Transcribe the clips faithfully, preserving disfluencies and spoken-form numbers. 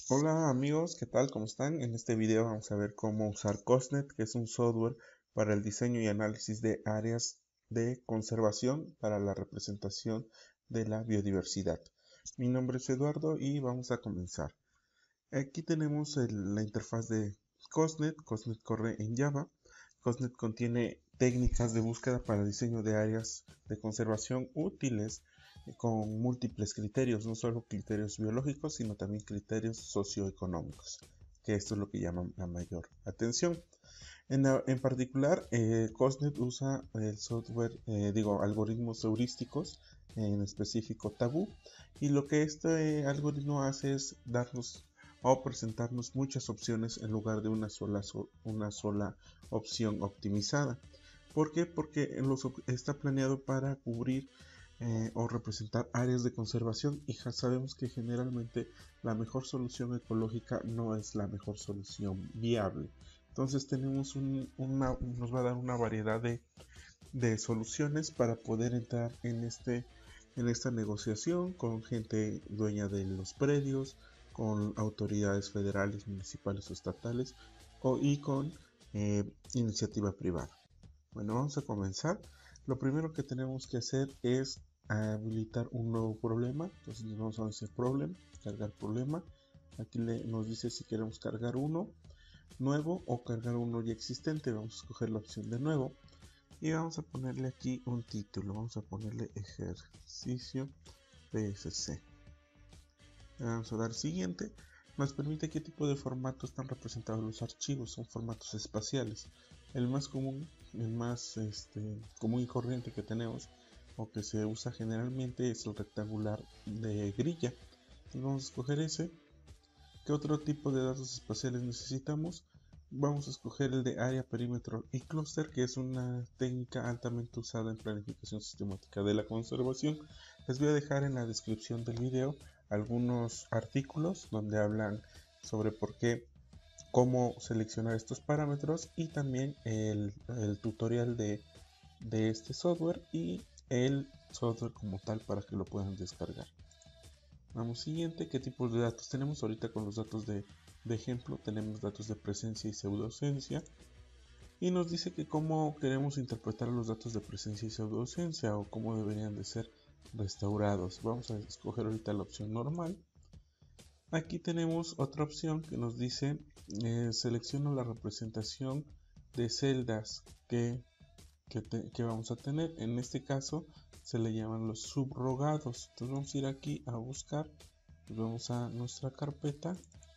Hola amigos, ¿qué tal? ¿Cómo están? En este video vamos a ver cómo usar COSNET, que es un software para el diseño y análisis de áreas de conservación para la representación de la biodiversidad. Mi nombre es Eduardo y vamos a comenzar. Aquí tenemos el- la interfaz de COSNET. COSNET corre en Java. COSNET contiene técnicas de búsqueda para diseño de áreas de conservación útiles eh, con múltiples criterios, no solo criterios biológicos, sino también criterios socioeconómicos, que esto es lo que llama la mayor atención. En, la- en particular, eh, COSNET usa el software, eh, digo, algoritmos heurísticos, en específico Taboo, y lo que este algoritmo hace es darnos o presentarnos muchas opciones en lugar de una sola, so- una sola opción optimizada. ¿Por qué? Porque en los ob- está planeado para cubrir eh, o representar áreas de conservación y ya sabemos que generalmente la mejor solución ecológica no es la mejor solución viable. Entonces tenemos un, una, nos va a dar una variedad de, de soluciones para poder entrar en, este, en esta negociación con gente dueña de los predios, con autoridades federales, municipales o estatales o, y con eh, iniciativa privada. Bueno, vamos a comenzar. Lo primero que tenemos que hacer es habilitar un nuevo problema. Entonces nos vamos a hacer problem, cargar problema. Aquí le, nos dice si queremos cargar uno nuevo o cargar uno ya existente. Vamos a escoger la opción de nuevo y vamos a ponerle aquí un título. Vamos a ponerle ejercicio P S C. Le vamos a dar siguiente. Nos permite qué tipo de formato están representados los archivos. Son formatos espaciales. El más común, el más este, común y corriente que tenemos o que se usa generalmente es el rectangular de grilla. Entonces vamos a escoger ese. ¿Qué otro tipo de datos espaciales necesitamos? Vamos a escoger el de área, perímetro y clúster, que es una técnica altamente usada en planificación sistemática de la conservación. Les voy a dejar en la descripción del video algunos artículos donde hablan sobre por qué, cómo seleccionar estos parámetros y también el, el tutorial de, de este software y el software como tal para que lo puedan descargar. Vamos siguiente, ¿qué tipos de datos tenemos? Ahorita con los datos de, de ejemplo tenemos datos de presencia y pseudoausencia y nos dice que cómo queremos interpretar los datos de presencia y pseudoausencia o cómo deberían de ser restaurados. Vamos a escoger ahorita la opción normal. Aquí tenemos otra opción que nos dice eh, selecciona la representación de celdas que, que, te, que vamos a tener. En este caso se le llaman los subrogados. Entonces vamos a ir aquí a buscar. Vamos a nuestra carpeta,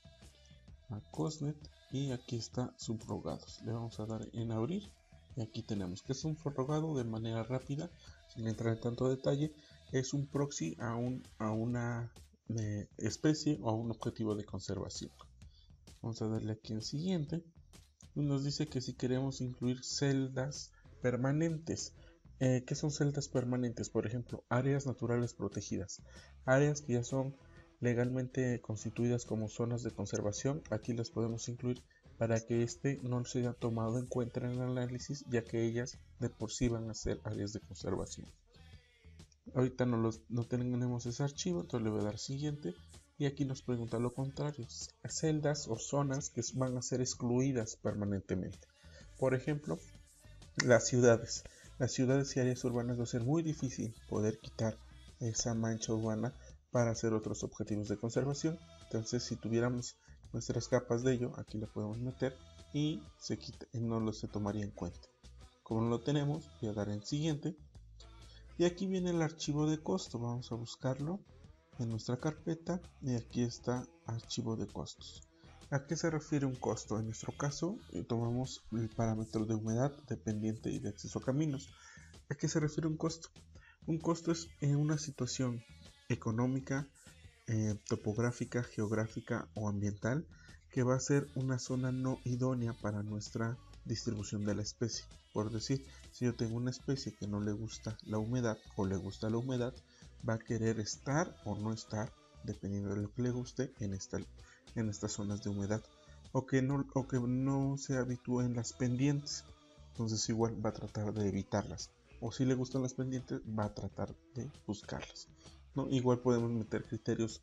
a COSNET, y aquí está subrogados. Le vamos a dar en abrir y aquí tenemos que es un subrogado. De manera rápida, sin entrar en tanto detalle, es un proxy a, un, a una eh, especie o a un objetivo de conservación. Vamos a darle aquí en siguiente y nos dice que si queremos incluir celdas permanentes. Eh, ¿Qué son celdas permanentes? Por ejemplo, áreas naturales protegidas, áreas que ya son legalmente constituidas como zonas de conservación. Aquí las podemos incluir para que este no sea tomado en cuenta en el análisis, ya que ellas de por sí van a ser áreas de conservación. Ahorita no, los, no tenemos ese archivo, entonces le voy a dar siguiente y aquí nos pregunta lo contrario, celdas o zonas que van a ser excluidas permanentemente. Por ejemplo, las ciudades. Las ciudades y áreas urbanas va a ser muy difícil poder quitar esa mancha urbana para hacer otros objetivos de conservación. Entonces, si tuviéramos nuestras capas de ello, aquí la podemos meter y se quita, no lo se tomaría en cuenta. Como no lo tenemos, voy a dar en siguiente. Y aquí viene el archivo de costo. Vamos a buscarlo en nuestra carpeta y aquí está archivo de costos. ¿A qué se refiere un costo? En nuestro caso eh, tomamos el parámetro de humedad, de pendiente y de acceso a caminos. ¿A qué se refiere un costo? Un costo es eh, una situación económica, eh, topográfica, geográfica o ambiental que va a ser una zona no idónea para nuestra distribución de la especie. Por decir, si yo tengo una especie que no le gusta la humedad o le gusta la humedad, va a querer estar o no estar, dependiendo de lo que le guste, en, esta, en estas zonas de humedad, o que, no, o que no se habitúe en las pendientes. Entonces igual va a tratar de evitarlas, o si le gustan las pendientes va a tratar de buscarlas, ¿no? Igual podemos meter criterios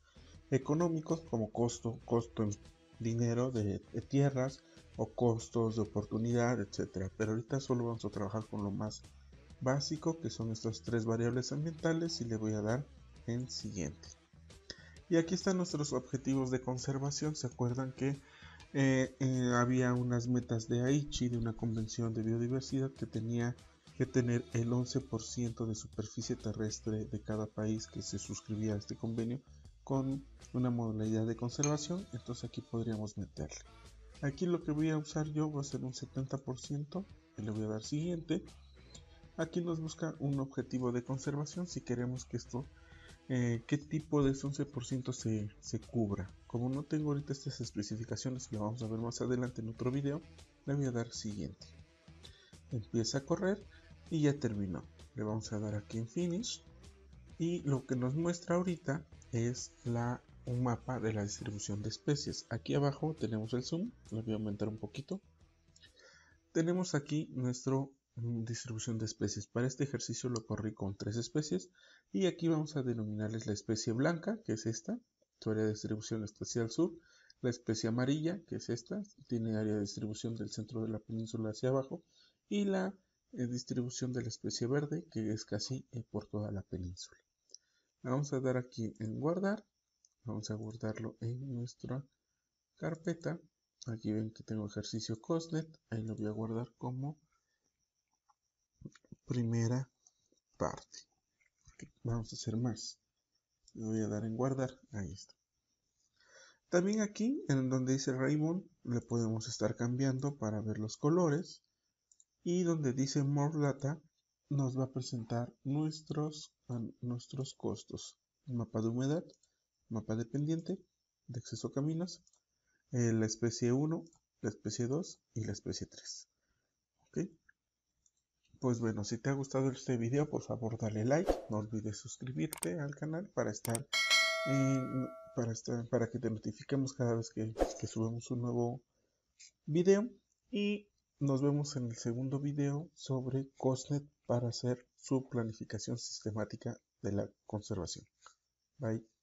económicos como costo, costo en dinero de, de tierras o costos de oportunidad, etcétera. Pero ahorita solo vamos a trabajar con lo más básico, que son estas tres variables ambientales, y le voy a dar en siguiente. Y aquí están nuestros objetivos de conservación. Se acuerdan que eh, eh, había unas metas de Aichi, de una convención de biodiversidad, que tenía que tener el once por ciento de superficie terrestre de cada país que se suscribía a este convenio con una modalidad de conservación. Entonces aquí podríamos meterle. Aquí lo que voy a usar yo va a ser un setenta por ciento y le voy a dar siguiente. Aquí nos busca un objetivo de conservación si queremos que esto Eh, qué tipo de ese once por ciento se, se cubra. Como no tengo ahorita estas especificaciones, que lo vamos a ver más adelante en otro video, le voy a dar siguiente. Empieza a correr y ya terminó. Le vamos a dar aquí en finish y lo que nos muestra ahorita es la, un mapa de la distribución de especies. Aquí abajo tenemos el zoom, le voy a aumentar un poquito. Tenemos aquí nuestro distribución de especies. Para este ejercicio lo corrí con tres especies y aquí vamos a denominarles la especie blanca, que es esta, su área de distribución está al sur, la especie amarilla, que es esta, tiene área de distribución del centro de la península hacia abajo, y la eh, distribución de la especie verde, que es casi eh, por toda la península. Vamos a dar aquí en guardar, vamos a guardarlo en nuestra carpeta. Aquí ven que tengo ejercicio Cosnet, ahí lo voy a guardar como primera parte. Vamos a hacer más. Le voy a dar en guardar, ahí está. También aquí, en donde dice Raymond, le podemos estar cambiando para ver los colores. Y donde dice More Data, nos va a presentar nuestros, nuestros costos. Mapa de humedad, mapa de pendiente, de acceso a caminos, eh, la especie uno, la especie dos y la especie tres. ¿Ok? Pues bueno, si te ha gustado este video, por favor dale like, no olvides suscribirte al canal para estar, en, para estar para que te notifiquemos cada vez que, que subamos un nuevo video, y nos vemos en el segundo video sobre Cosnet para hacer su planificación sistemática de la conservación. Bye.